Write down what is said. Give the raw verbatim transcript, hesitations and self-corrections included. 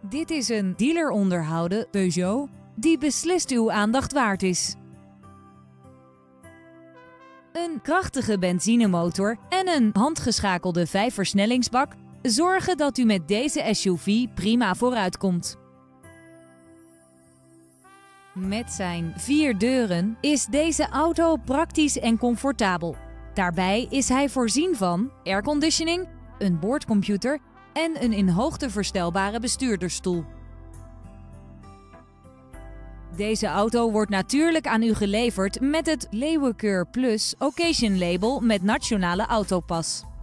Dit is een dealer onderhouden Peugeot die beslist uw aandacht waard is. Een krachtige benzinemotor en een handgeschakelde vijfversnellingsbak zorgen dat u met deze S U V prima vooruitkomt. Met zijn vier deuren is deze auto praktisch en comfortabel. Daarbij is hij voorzien van airconditioning, een boordcomputer en een in hoogte verstelbare bestuurdersstoel. Deze auto wordt natuurlijk aan u geleverd met het Leeuwenkeur Plus Occasion Label met Nationale Autopas.